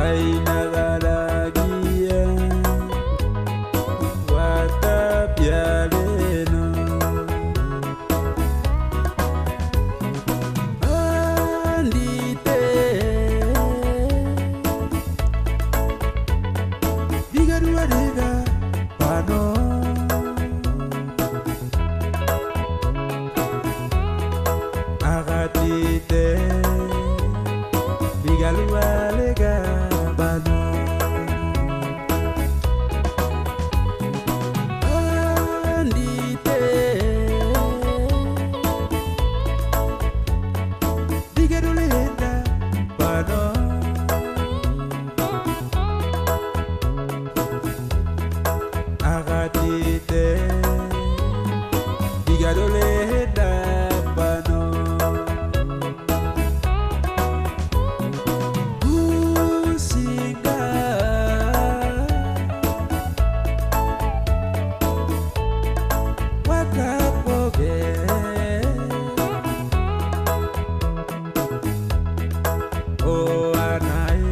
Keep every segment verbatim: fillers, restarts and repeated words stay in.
kainagalagia watapialeno andite digaruarega pano agatite digaruarega pano andite digarulenda pano agatite digarulenda pano usinga wakapoge o anae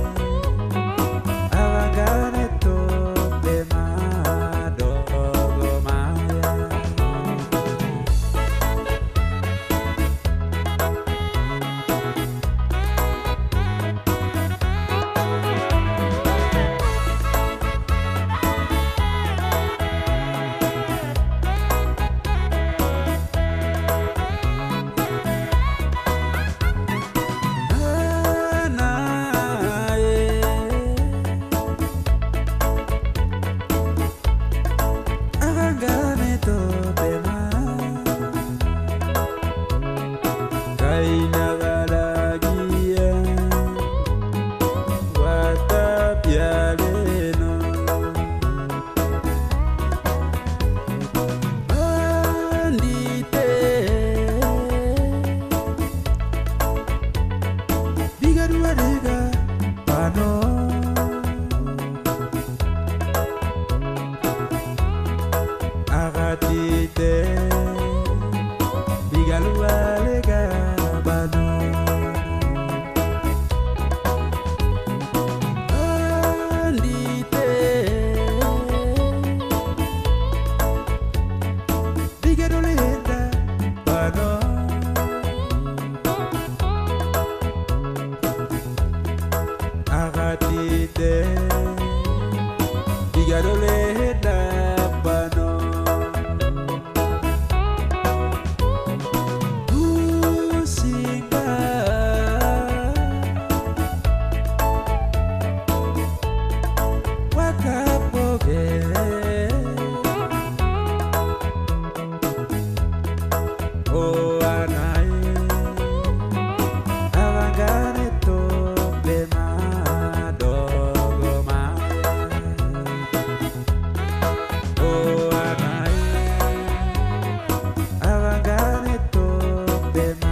avangane tope madogo maya kainagalagia watapialeno andite digaruarega pano agatite digaruarega pano andite digarulenda pano agatite digarulenda pano usinga wakapoge o anae avangane tope madogo maya o anae avangane tope